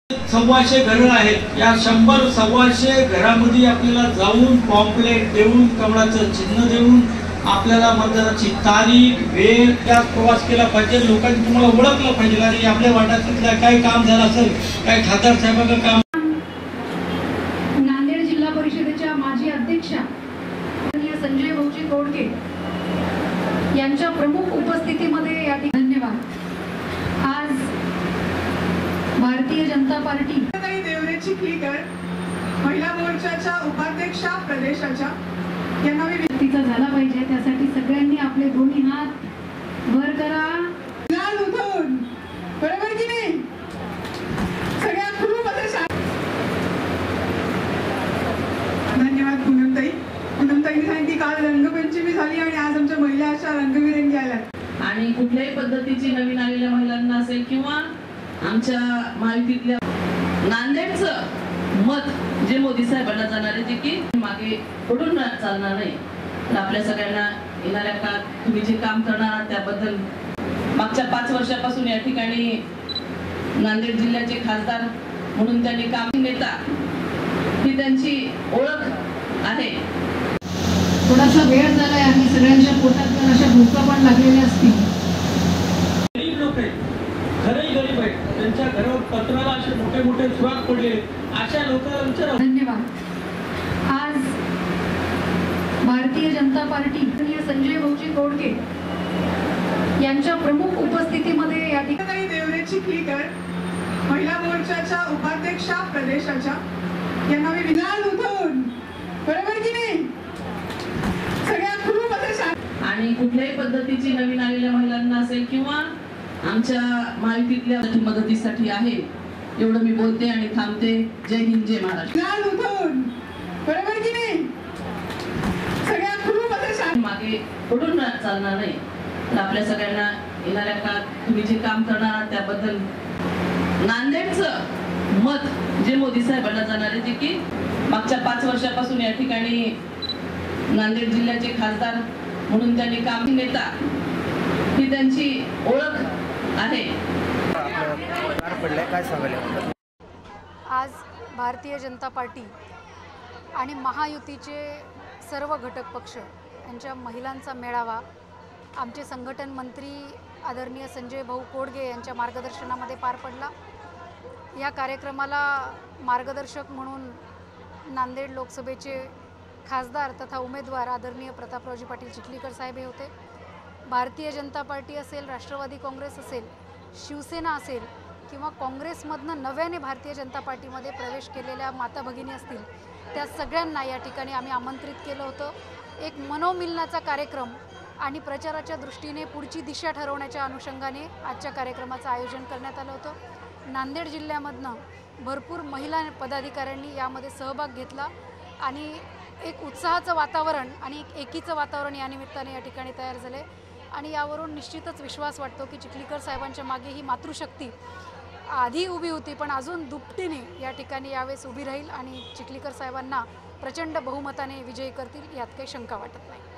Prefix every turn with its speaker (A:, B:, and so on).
A: 100 घरं आहेत। या 100-125 घरामध्ये आपल्याला जाऊन पॉम्पलेट देऊन कमळाचं चिन्ह देऊन आपल्याला मतदानाची तारीख वेळ त्यात प्रवास केला पाहिजे। लोकांनी तुम्हाला ओळखलं पाहिजे आणि आपल्या वाटातलं काय काम झालं असेल, काय खासदार साहेबांचं काम।
B: नांदेड जिल्हा परिषदेच्या माजी अध्यक्षा संजय भाऊजी कोडके यांच्या प्रमुख उपस्थितीमध्ये या ठिकाणी धन्यवाद। आज भारतीय जनता पार्टी
C: देवरेची चिखलीकर महिला मोर्चाच्या उपाध्यक्षा प्रदेशाच्या यांना
B: व्यक्तीचा झाला पाहिजे, त्यासाठी सगळ्यांनी आपले दोन्ही हात वर करा,
C: लाल उठवून, बरोबर की नाही? सगळ्या खूप धन्यवाद पूनमताई। पूनमताईंनी सांगितली काल रंगपंचमी झाली आणि आज आमच्या महिला अशा रंगबिरंगी आल्यात
D: आणि कुठल्याही पद्धतीची नवीन आलेल्या महिलांना असेल किंवा आमच्या महायुतीतल्या नांदेडचं मत जे मोदी साहेबांना जाणार आहे ते की मागे पडून चालणार नाही। तर आपल्या सगळ्यांना येणाऱ्या काळात तुम्ही जे काम करणार आहात त्याबद्दल मागच्या 5 वर्षापासून या ठिकाणी नांदेड जिल्ह्याचे खासदार म्हणून त्यांनी काम नेता ही त्यांची ओळख आहे।
B: थोडासा वेळ झालाय आणि सगळ्यांच्या पोटात अशा भूका पण लागलेल्या असतील।
A: गरीब लोक आहेत, खरे गरीब आहेत, त्यांच्या घरावर पत्राला असे मोठे मोठे सुराख पडले, अशा लोकांना विचारा।
B: धन्यवाद। आज भारतीय जनता पार्टी संजय भाऊजी कोडके यांच्या प्रमुख उपस्थितीमध्ये या ठिकाणी
C: देवरेची चिखलीकर महिला मोर्चाच्या उपाध्यक्षा प्रदेशाच्या यांना लाल उठवून, बरोबर की नाही? सगळ्या खूप
D: आणि कुठल्याही पद्धतीची नवीन आलेल्या महिलांना असेल किंवा आमच्या महायुतीतल्या मदतीसाठी आहे एवढं मी बोलते आणि थांबते। जय हिंद, जय महाराष्ट्र।
C: लाल उठवून, बरोबर की नाही? सगळ्या खूप
D: मागे पडून चालणार नाही। तर आपल्या सगळ्यांना येणाऱ्या काळात तुम्ही जे काम करणार आहात त्याबद्दल नांदेडचं मत जे मोदी साहेबांना जाणार आहे ते की मागच्या 5 वर्षापासून या ठिकाणी नांदेड जिल्ह्याचे खासदार म्हणून त्यांनी काम नेता ही त्यांची ओळख आहे।
B: आज भारतीय जनता पार्टी आणि महायुतीचे सर्व घटक पक्ष यांच्या महिलांचा मेळावा आमचे संघटन मंत्री आदरणीय संजय भाऊ कोडके यांच्या मार्गदर्शनामध्ये पार पडला। या कार्यक्रमाला मार्गदर्शक म्हणून नांदेड लोकसभेचे खासदार तथा उमेदवार आदरणीय प्रतापरावजी पाटील चिखलीकर साहेब हे होते। भारतीय जनता पार्टी असेल, राष्ट्रवादी काँग्रेस असेल, शिवसेना असेल किंवा काँग्रेसमधनं नव्याने भारतीय जनता पार्टीमध्ये प्रवेश केलेल्या माता भगिनी असतील, त्या सगळ्यांना या ठिकाणी आम्ही आमंत्रित केलं होतं। एक मनोमिलनाचा कार्यक्रम आणि प्रचाराच्या दृष्टीने पुढची दिशा ठरवण्याच्या अनुषंगाने आजच्या कार्यक्रमाचं आयोजन करण्यात आलं होतं। नांदेड जिल्ह्यामधनं भरपूर महिला पदाधिकाऱ्यांनी यामध्ये सहभाग घेतला आणि एक उत्साहाचं वातावरण आणि एक एकीचं वातावरण या निमित्ताने या ठिकाणी तयार झाले आणि यावरून निश्चितच विश्वास वाटतो की चिखलीकर साहेबांच्या मागे ही मातृशक्ती आधी उभी होती पण अजून दुपटीने या ठिकाणी यावेळेस उभी राहील आणि चिखलीकर साहेबांना प्रचंड बहुमताने विजयी करतील यात काही शंका वाटत नाही।